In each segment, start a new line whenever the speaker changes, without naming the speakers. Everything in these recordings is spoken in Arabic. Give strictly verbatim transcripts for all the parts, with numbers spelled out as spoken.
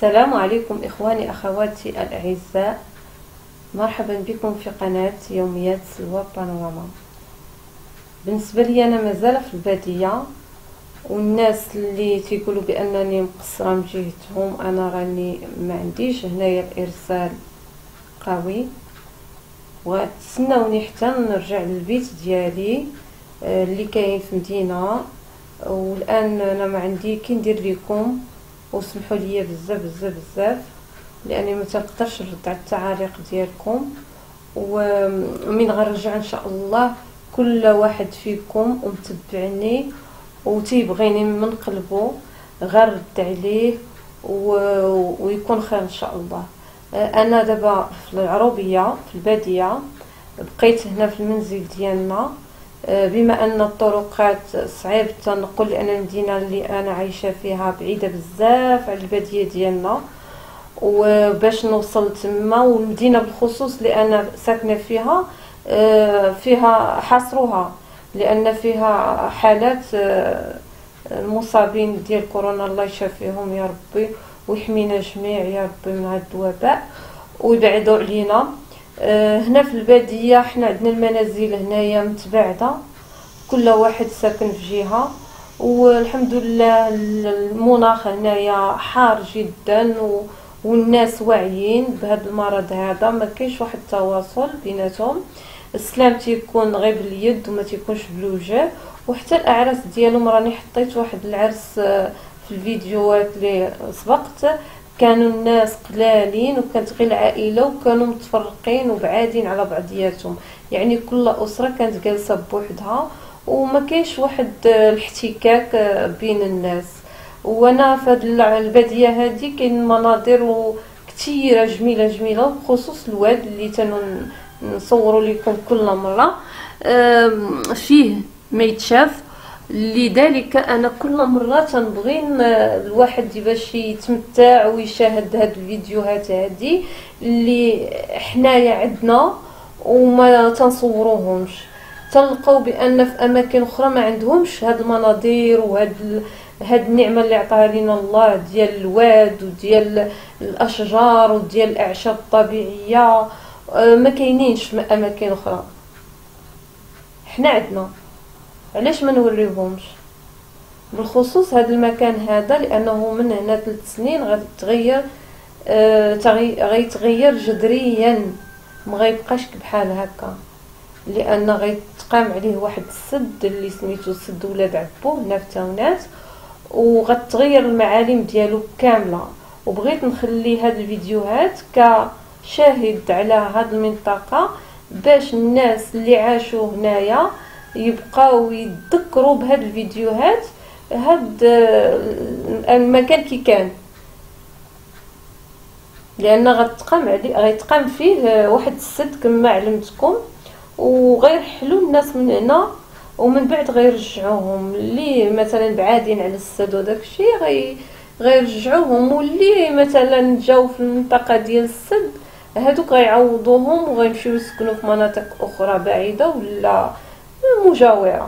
السلام عليكم إخواني أخواتي الأعزاء، مرحبا بكم في قناة يوميات سلوى بانوراما. بالنسبة لي أنا مازال في البادية، والناس اللي تيقولوا بأنني مقصرة من جهتهم أنا راني ما عنديش هنايا الإرسال قوي، وتسناوني حتى نرجع للبيت ديالي اللي كاين في مدينة. والآن أنا ما عندي كي ندير لكم، وسمحوا لي بزاف بزاف بزاف لاني ما تنقدرش نرد على التعاليق ديالكم. ومن غنرجع ان شاء الله كل واحد فيكم ومتبعني وتيبغيني من قلبه غير رد عليه ويكون خير ان شاء الله. انا دابا في العروبيه في الباديه، بقيت هنا في المنزل ديالنا بما ان الطرقات صعيب التنقل، لان المدينه اللي انا عايشه فيها بعيده بزاف على الباديه ديالنا، وباش نوصل تما والمدينه بالخصوص اللي انا ساكنه فيها فيها حاصروها، لان فيها حالات المصابين ديال كورونا، الله يشافيهم يا ربي ويحمينا جميع يا ربي من هذا الوباء ويبعدوا علينا. هنا في الباديه حنا عندنا المنازل هنايا متباعده، كل واحد ساكن في جهه، والحمد لله المناخ هنايا حار جدا والناس واعيين بهذا المرض هذا، ما كاينش واحد التواصل بيناتهم، السلام تيكون غير باليد وما تيكونش بالوجه. وحتى الاعراس ديالهم راني حطيت واحد العرس في الفيديوهات اللي سبقت، كانوا الناس قلالين وكانت غير العائله وكانوا متفرقين وبعادين على بعضياتهم، يعني كل اسره كانت جالسه بوحدها وما كاينش واحد الاحتكاك بين الناس. وانا في هذه الباديه هذه كاين مناظر كثيره جميله جميله، بخصوص الواد اللي تنصوروا لكم كل مره فيه ما يتشاف. لذلك انا كل مره تنبغي الواحد باش يتمتع ويشاهد هاد الفيديوهات هذه اللي حنايا عندنا وما تنصوروهمش، تلقاو بان في اماكن اخرى ما عندهمش هاد المناظر وهاد هاد النعمه اللي عطاها لنا الله ديال الواد وديال الاشجار وديال الاعشاب الطبيعيه، ما كاينينش في اماكن اخرى. حنا عندنا، علاش ما نوريوهمش؟ بالخصوص هذا المكان هذا لانه من هنا ثلاث سنين غيتغير آه غيتغير جذريا، ما غيبقاش بحال هكا، لان غيتقام عليه واحد السد اللي سميتو سد ولاد عبو هنا في تاونات، وغتغير المعالم ديالو كامله. وبغيت نخلي هاد الفيديوهات كشاهد على هاد المنطقه باش الناس اللي عاشوا هنايا يبقاو يتذكروا بهاد الفيديوهات هاد المكان كي كان، لان غتقام عليه غيتقام فيه واحد السد كما علمتكم، وغيرحلوا الناس من هنا ومن بعد غيرجعوهم اللي مثلا بعادين على السد وداكشي غي غيرجعوهم، واللي مثلا جاو في المنطقه ديال السد هادوك غيعوضوهم وغيمشيو يسكنوا في مناطق اخرى بعيده ولا مجاوره.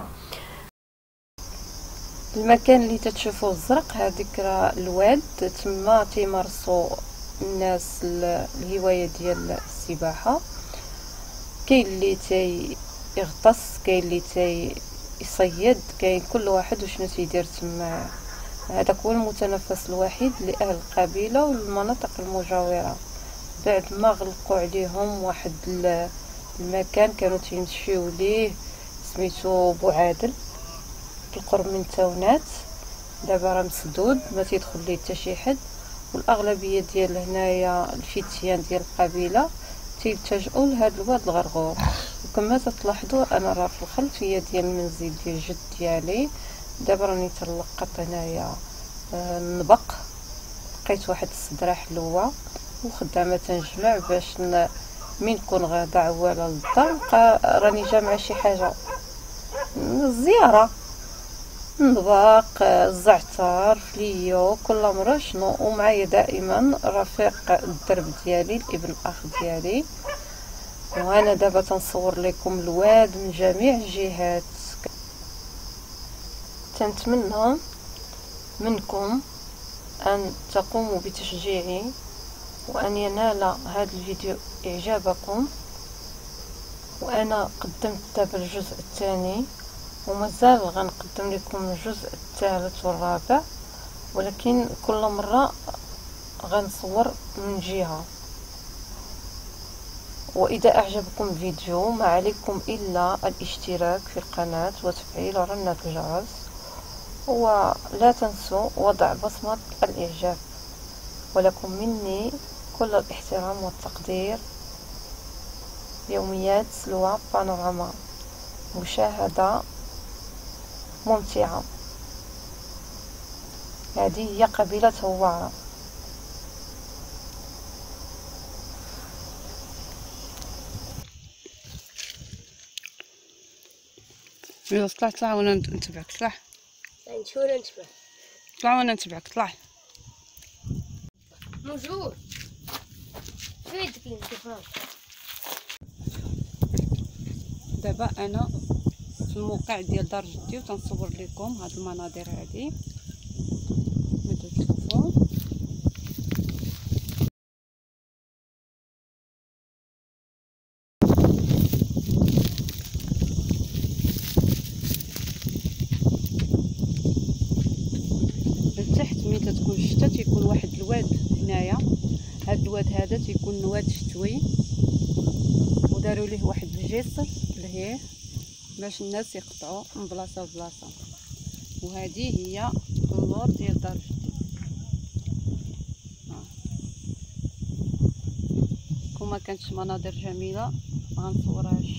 المكان اللي تتشوفوه الزرق هذيك راه الواد، تما تيمارسوا الناس الهوايه ديال السباحه، كاين اللي تيغطس كاين اللي تيصيد، كاين كل واحد وشنو تيدير تما. هذاك هو المتنفس الوحيد لاهل القبيله والمناطق المجاوره. بعد ما غلقوا عليهم واحد المكان كانوا تيمشيو ليه سميتو بوعادل في القرب من تاونات، دابا راه مسدود ما تيدخل ليه حتى شي حد، والاغلبيه ديال هنايا الفتيان ديال القبيله تيلتجؤوا لهذا الواد الغرغور. وكما تلاحظوا انا راه في الخلفيه ديال المنزل ديال جد ديالي، دابا راني تلقط هنايا النبق، لقيت واحد الصدره حلوه وخدامه تنجمع باش من نكون غادا عواله للدار راني جامعه شي حاجه الزياره، النباق الزعتر فليو كل مره شنو. ومعايا دائما رفيق الدرب ديالي الابن اخ ديالي، وانا دابا تنصور لكم الواد من جميع الجهات. تنتمنى منكم أن تقوموا بتشجيعي وأن ينال هذا الفيديو إعجابكم. وأنا قدمت دابا الجزء الثاني ومازال غنقدم لكم الجزء الثالث والرابع، ولكن كل مرة غنصور من جهة. وإذا أعجبكم الفيديو ما عليكم إلا الاشتراك في القناة وتفعيل رنة الجرس، ولا تنسوا وضع بصمة الإعجاب. ولكم مني كل الاحترام والتقدير. يوميات سلوى بانوراما، مشاهدة ممتعة. هذه هي قبيلة هوارة.
يلا طلع طلع وانا نتبعك. طلع
شو نتبع؟
طلع وانا نتبعك. طلع
موجود في يدك الانتفاض.
دابا انا في الموقع ديال دار جدي وتنصور لكم هاد المناظر هادي بدو تشوفوا. لتحت ملي تتكون الشتا تيكون واحد الواد هنايا. هاد الواد هذا تيكون واد شتوي وداروا ليه واحد الجسر لهيه باش الناس يقطعوا من بلاصه لبلاصه. وهذه هي اللور ديال دار جدي. كون ما كانتش مناظر جميله ما غنصورهاش.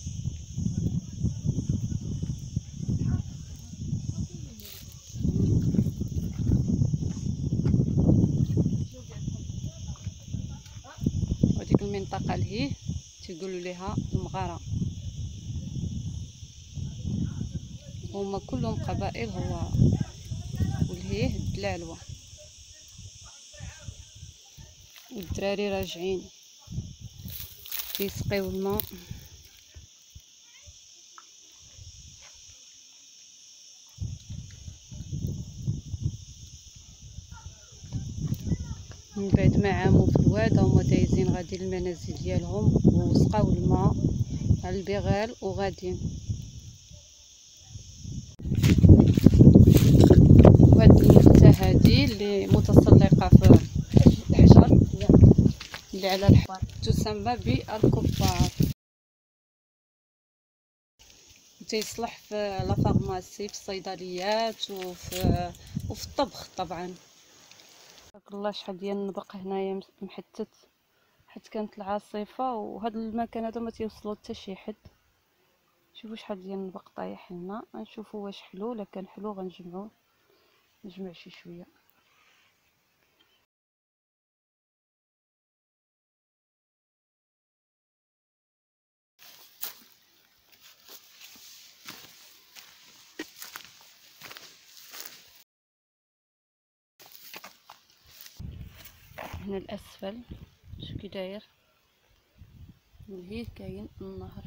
وديك المنطقه لهيه تيقولوا ليها المغاره، هما كلهم قبائل هوارة. ولهيه الدلالوه والدراري راجعين كيسقيو الماء. من بعد ما عاموا في الواد هما دايزين غادي للمنازل ديالهم وسقاو الماء على البغال وغاديين. وهاد النبته هادي اللي متسلقه في الحجر اللي على الحوار تسمى بالكفار، تيصلح في لا فارماسي في الصيدليات وفي وفي الطبخ طبعا. تبارك الله شحال ديال النبق هنايا محتت حيت كانت العاصفه، وهذا المكان هذا ما تيوصلوا حتى شي حد. شوفوا شحال ديال النبق طايح لنا. غنشوفوا واش حلو. الا كان حلو غنجمعوه نجمع شي شويه. هنا الاسفل شو كي داير، وهيه كاين النهر.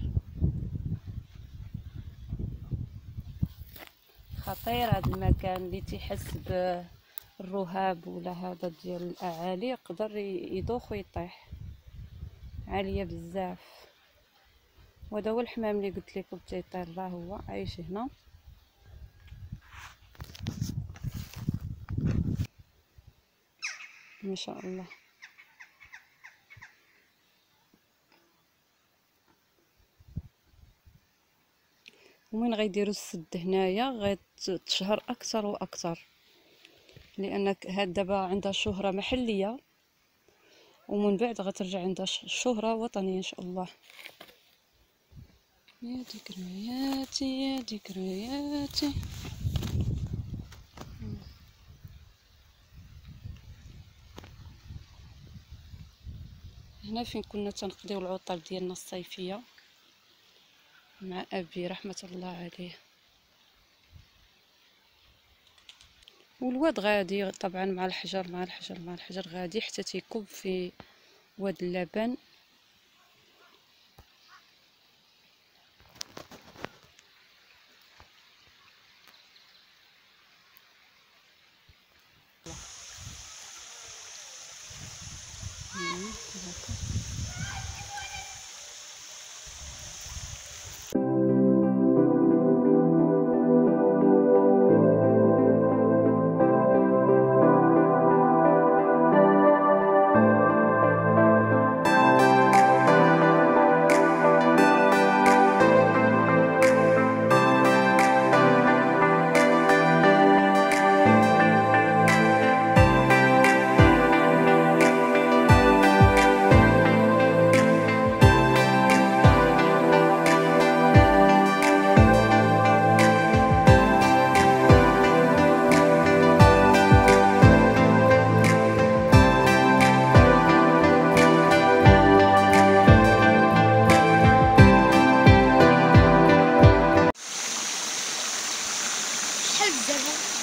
خطير هذا المكان اللي تيحس بالرهاب ولا هذا ديال الاعالي يقدر يدوخ ويطيح. عاليه بزاف. وهذا هو الحمام اللي قلت لكم تيطير راه هو عايش هنا. ما شاء الله. ومن غيديروا السد هنايا غتشهر اكثر واكثر، لان هاد دابا عندها شهره محليه ومن بعد غترجع عندها شهره وطنيه ان شاء الله. يا ذكرياتي يا ذكرياتي. هنا فين كنا تنقضيو العطل ديالنا الصيفيه مع ابي رحمه الله عليه. والواد غادي طبعا مع الحجر مع الحجر مع الحجر غادي حتى تيكب في واد اللبن.
شحال بزاف